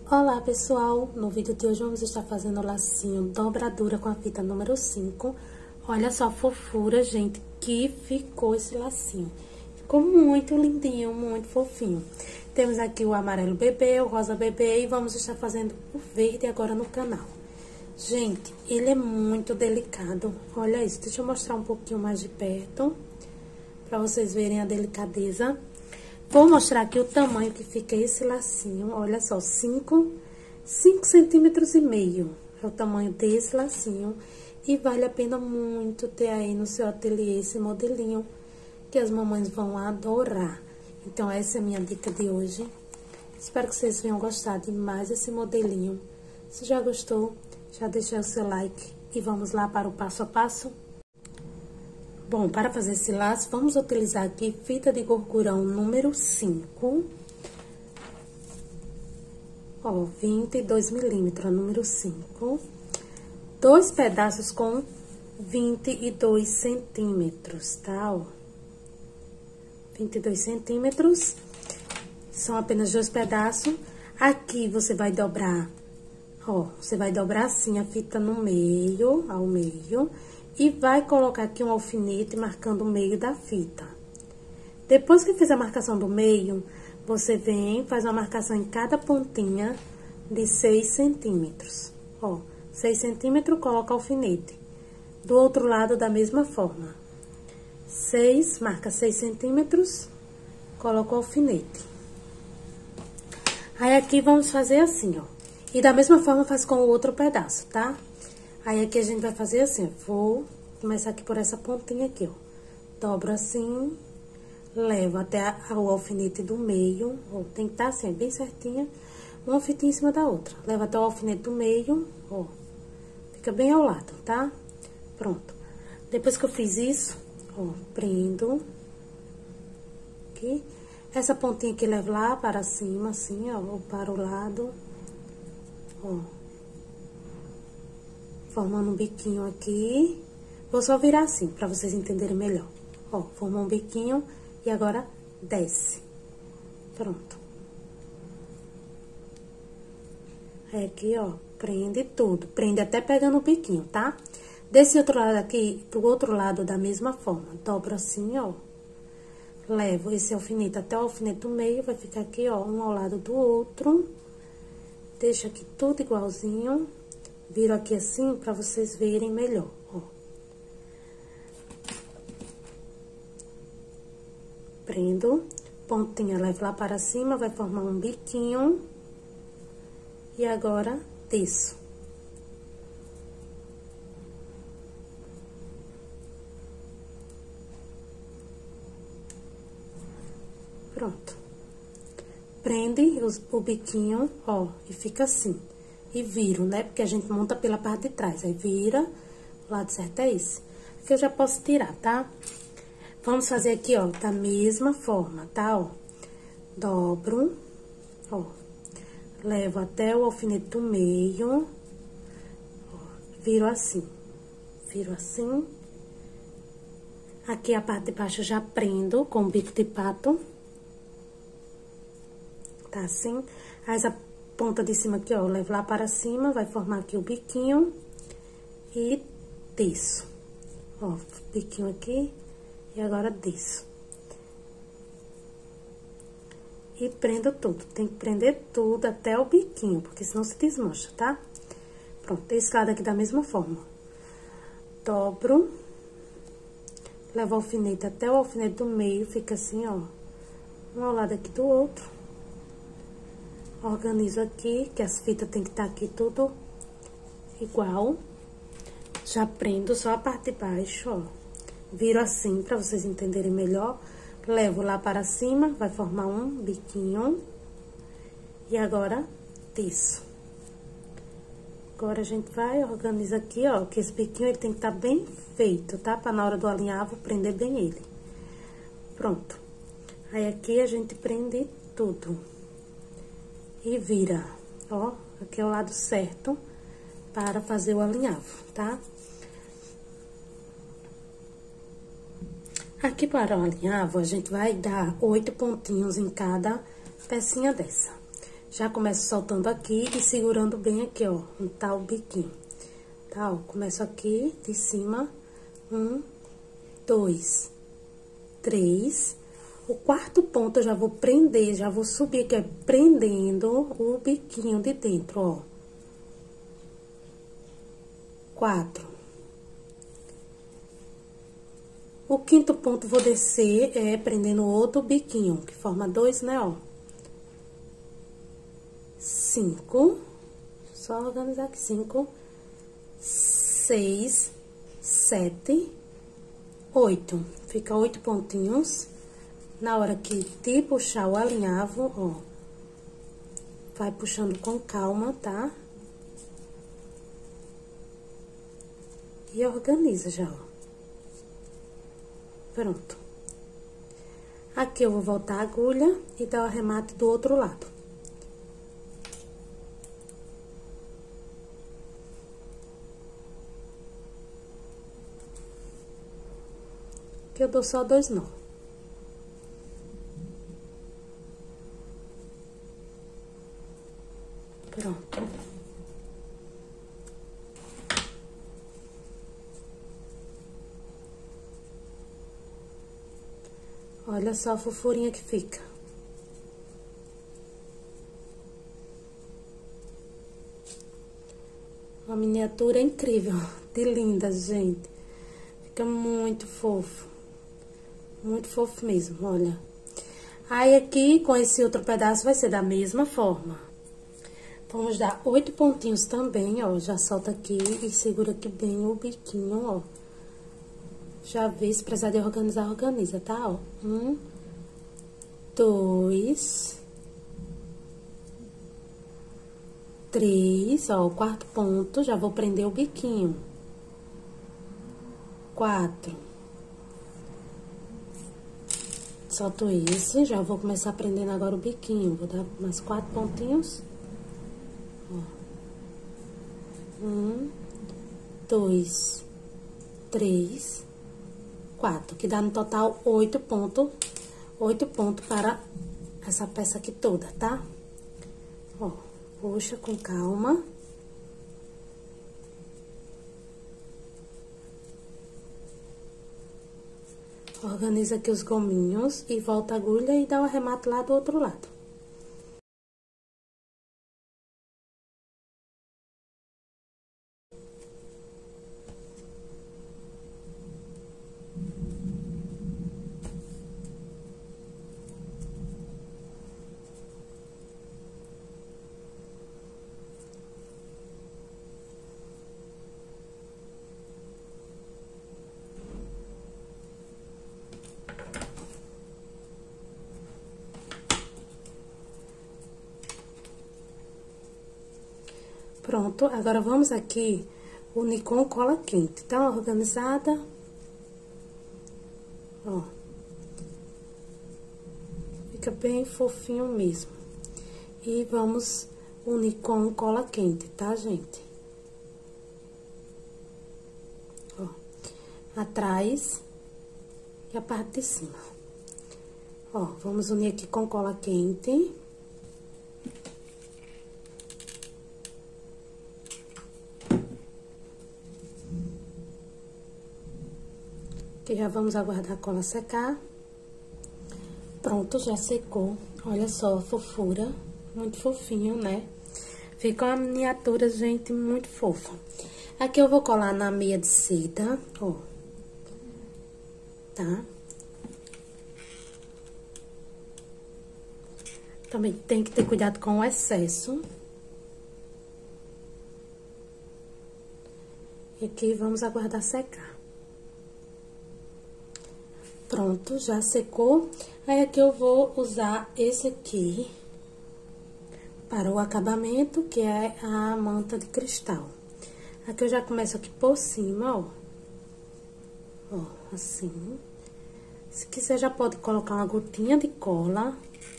Olá pessoal, no vídeo de hoje vamos estar fazendo o lacinho dobradura com a fita número 5. Olha só a fofura, gente, que ficou esse lacinho. Ficou muito lindinho, muito fofinho. Temos aqui o amarelo bebê, o rosa bebê e vamos estar fazendo o verde agora no canal. Gente, ele é muito delicado, olha isso, deixa eu mostrar um pouquinho mais de perto, pra vocês verem a delicadeza. Vou mostrar aqui o tamanho que fica esse lacinho, olha só, 5 centímetros e meio é o tamanho desse lacinho. E vale a pena muito ter aí no seu ateliê esse modelinho, que as mamães vão adorar. Então, essa é a minha dica de hoje. Espero que vocês tenham gostado de mais esse modelinho. Se já gostou, já deixa o seu like e vamos lá para o passo a passo. Bom, para fazer esse laço, vamos utilizar aqui fita de gorgurão número 5. Ó, 22 milímetros, número 5. 2 pedaços com 22 centímetros, tá? Ó, 22 centímetros. São apenas 2 pedaços. Aqui você vai dobrar, ó, você vai dobrar assim a fita no meio, ao meio. E vai colocar aqui um alfinete marcando o meio da fita. Depois que fizer a marcação do meio, você vem, faz uma marcação em cada pontinha de 6 centímetros. Ó, 6 centímetros, coloca o alfinete. Do outro lado, da mesma forma. 6, marca 6 centímetros, coloca o alfinete. Aí, aqui, vamos fazer assim, ó. E da mesma forma, faz com o outro pedaço, tá? Aí, aqui, a gente vai fazer assim, ó. Vou começar aqui por essa pontinha aqui, ó. Dobro assim, levo até o alfinete do meio, ó. Tem que estar assim, bem certinha, uma fitinha em cima da outra. Leva até o alfinete do meio, ó. Fica bem ao lado, tá? Pronto. Depois que eu fiz isso, ó, prendo. Aqui. Essa pontinha aqui leva lá para cima, assim, ó, ou para o lado, ó. Formando um biquinho aqui. Vou só virar assim, pra vocês entenderem melhor. Ó, formou um biquinho e agora desce. Pronto. Aí, aqui, ó, prende tudo. Prende até pegando o biquinho, tá? Desse outro lado aqui, do outro lado, da mesma forma. Dobro assim, ó. Levo esse alfinete até o alfinete do meio, vai ficar aqui, ó, um ao lado do outro. Deixa aqui tudo igualzinho. Viro aqui assim, pra vocês verem melhor, ó. Prendo, pontinha, levo lá para cima, vai formar um biquinho. E agora, desço. Pronto. Prende o biquinho, ó, e fica assim. E viro, né? Porque a gente monta pela parte de trás. Aí, vira, o lado certo é esse. Aqui eu já posso tirar, tá? Vamos fazer aqui, ó, da mesma forma, tá? Ó, dobro, ó, levo até o alfinete do meio, ó, viro assim. Aqui a parte de baixo eu já prendo com o bico de pato. Tá assim? Aí, essa ponta de cima aqui, ó, eu levo lá para cima, vai formar aqui o biquinho e desço. Ó, biquinho aqui e agora desço. E prendo tudo, tem que prender tudo até o biquinho, porque senão se desmancha, tá? Pronto, esse lado aqui da mesma forma. Dobro, levo o alfinete até o alfinete do meio, fica assim, ó, um ao lado aqui do outro. Organizo aqui, que as fitas tem que estar aqui tudo igual. Já prendo só a parte de baixo, ó. Viro assim, pra vocês entenderem melhor. Levo lá para cima, vai formar um biquinho. E agora, desço. Agora, a gente vai organizar aqui, ó, que esse biquinho ele tem que estar bem feito, tá? Pra na hora do alinhar, vou prender bem ele. Pronto. Aí, aqui, a gente prende tudo. E vira, ó, aqui é o lado certo para fazer o alinhavo, tá? Aqui para o alinhavo, a gente vai dar 8 pontinhos em cada pecinha dessa. Já começo soltando aqui e segurando bem aqui, ó, onde tá o biquinho. Tá, ó, começo aqui de cima, 1, 2, 3. O quarto ponto eu já vou prender, já vou subir aqui, prendendo o biquinho de dentro, ó. 4. O quinto ponto vou descer, prendendo outro biquinho, que forma 2, né, ó. 5. Só organizar aqui, 5, 6, 7, 8. Fica 8 pontinhos. Na hora que de puxar o alinhavo, ó, vai puxando com calma, tá? E organiza já, ó. Pronto. Aqui eu vou voltar a agulha e dar o arremate do outro lado. Aqui eu dou só 2 nó. Pronto. Olha só a fofurinha que fica. Uma miniatura incrível, de linda, gente. Fica muito fofo. Muito fofo mesmo, olha. Aí, aqui, com esse outro pedaço, vai ser da mesma forma. Vamos dar 8 pontinhos também, ó. Já solta aqui e segura aqui bem o biquinho, ó. Já vê, se precisar de organizar, organiza, tá? Ó. 1, 2, 3, ó. O quarto ponto, já vou prender o biquinho. 4. Solto esse, já vou começar prendendo agora o biquinho. Vou dar mais 4 pontinhos. Ó. 1, 2, 3, 4. Que dá no total 8 pontos. 8 pontos para essa peça aqui toda, tá? Ó, puxa com calma. Organiza aqui os gominhos e volta a agulha e dá o arremate lá do outro lado. Pronto, agora vamos aqui unir com cola quente. Tá organizada? Ó. Fica bem fofinho mesmo. E vamos unir com cola quente, tá, gente? Ó. Atrás e a parte de cima. Ó, vamos unir aqui com cola quente. Que já vamos aguardar a cola secar. Pronto, já secou. Olha só a fofura. Muito fofinho, né? Fica uma miniatura, gente, muito fofa. Aqui eu vou colar na meia de seda, ó. Tá? Também tem que ter cuidado com o excesso. E aqui vamos aguardar secar. Pronto, já secou. Aí, aqui eu vou usar esse aqui para o acabamento, que é a manta de cristal. Aqui eu já começo aqui por cima, ó. Ó, assim. Se quiser, já pode colocar uma gotinha de cola.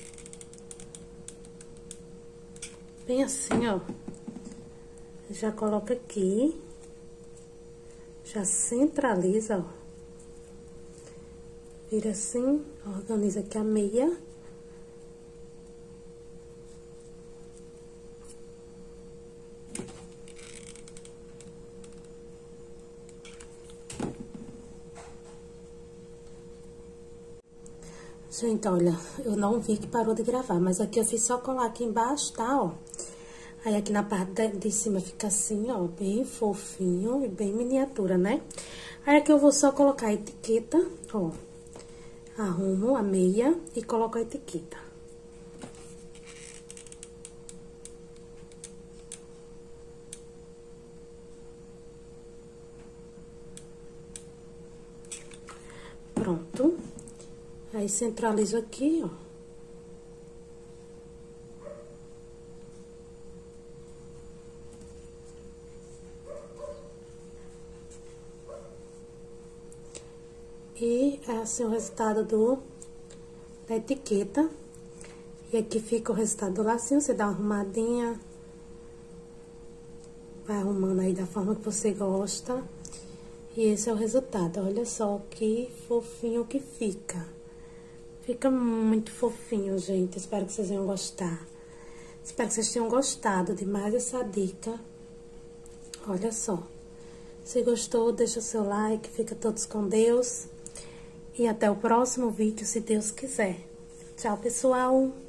Bem assim, ó. Já coloca aqui. Já centraliza, ó. Vira assim, organiza aqui a meia. Gente, olha, eu não vi que parou de gravar, mas aqui eu fiz só colar aqui embaixo, tá, ó. Aí aqui na parte de cima fica assim, ó, bem fofinho e bem miniatura, né? Aí aqui eu vou só colocar a etiqueta, ó. Arrumo a meia e coloco a etiqueta. Pronto. Aí centralizo aqui, ó. E é assim o resultado da etiqueta. E aqui fica o resultado do lacinho, você dá uma arrumadinha. Vai arrumando aí da forma que você gosta. E esse é o resultado, olha só que fofinho que fica. Fica muito fofinho, gente. Espero que vocês tenham gostado. Espero que vocês tenham gostado de mais essa dica. Olha só. Se gostou, deixa o seu like. Fica todos com Deus. E até o próximo vídeo, se Deus quiser. Tchau, pessoal!